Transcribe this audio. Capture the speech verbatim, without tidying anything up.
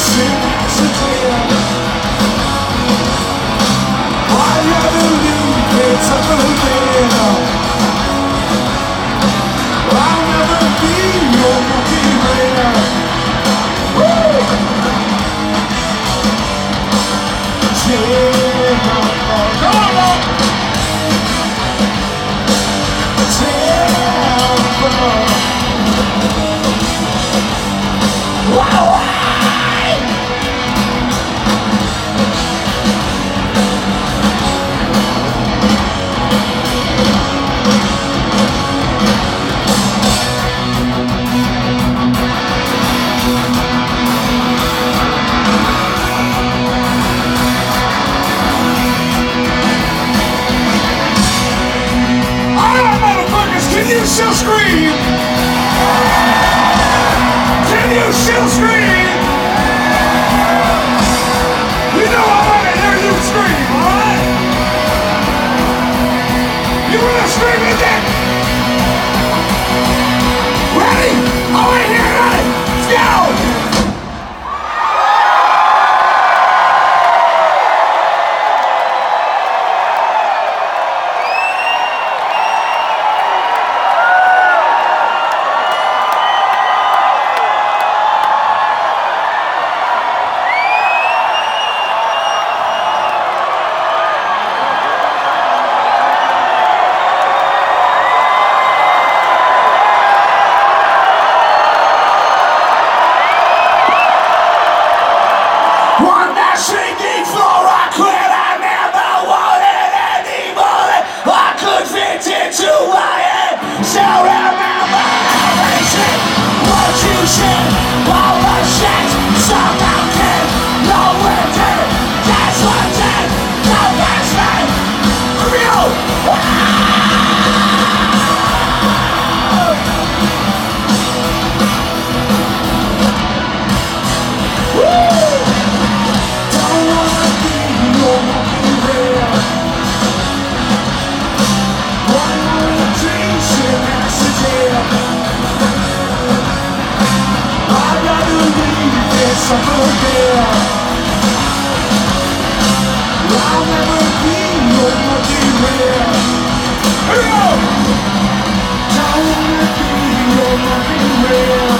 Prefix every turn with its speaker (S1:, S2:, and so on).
S1: Still scream? Can you still scream? You know I want to hear you scream, alright? You want to scream again? Ready? I want to hear it! Let's go! Shrinking floor, I quit, I never wanted anymore. I could fit into my head, so remember everything. What you said, all the shit, somehow kid, no we're dead, that's what dead, no that's right, real. I'll never be your lucky rare. Don't wanna be your lucky rare.